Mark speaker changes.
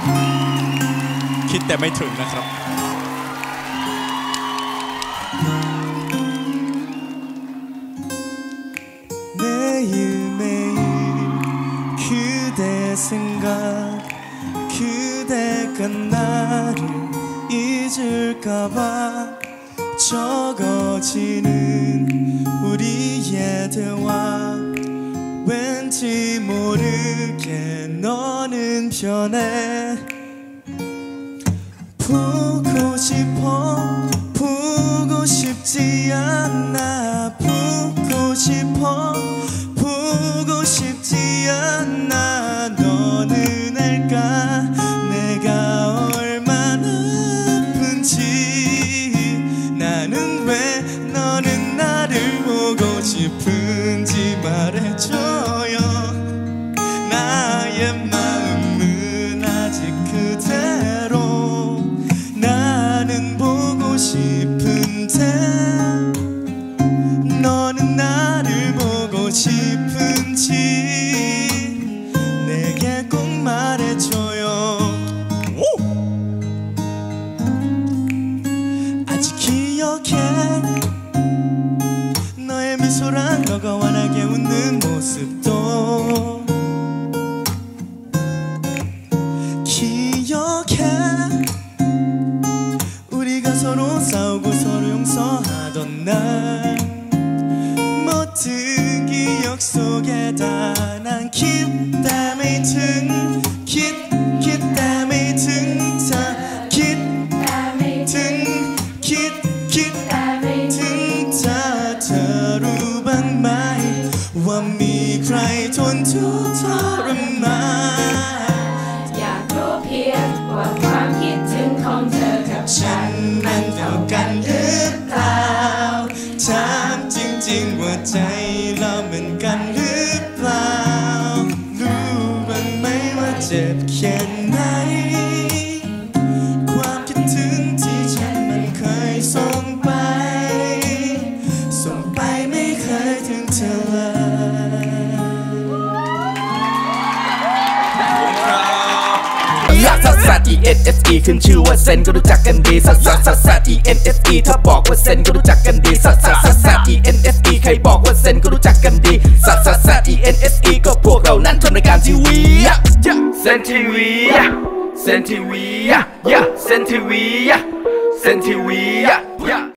Speaker 1: คิดแต่ไม่ถึงนะครับ
Speaker 2: 싶은지 말해줘요. 나의 마음은 아직 그대로. 나는 보고 싶은데 너는 나를 보고 싶은지 내게 꼭 말해줘요. 아직 기억해 미소랑 너가 환하게 웃는 모습도. 기억해 우리가 서로 싸우고 서로 용서하던 날. 모든 기억 속에다 난 keep them waiting, keep them waiting, keep them waiting, keep them waiting.ว่ามีใครทนทุกข์ทรมาน
Speaker 3: อยากรู้เพียงว่าความคิดถึงของเธอกับฉันมันเท่ากันหรือเปล่า
Speaker 2: ถามจริงๆว่าใจเราเหมือนกันหรือเปล่ารู้บ้างไหมว่าเจ็บแค่ไหนความคิดถึงที่ฉันมันเคยส่งไปไม่เคยถึงเธอเลย
Speaker 4: ซัสซัส ENSE ขึ้นชื่อว่าเซนก็รู้จักกันดีซัสซัสซัสซัส ENSE ถ้าบอกว่าเซนก็รู้จักกันดีซัสซัสซัสซัส ENSE ใครบอกว่าเซนก็รู้จักกันดีซัสซัสซัส ENSE ก็พวกเรานั้นทำรายการทีวีเซนทีวีเซนทีวีเซนทีวีเซนทีวี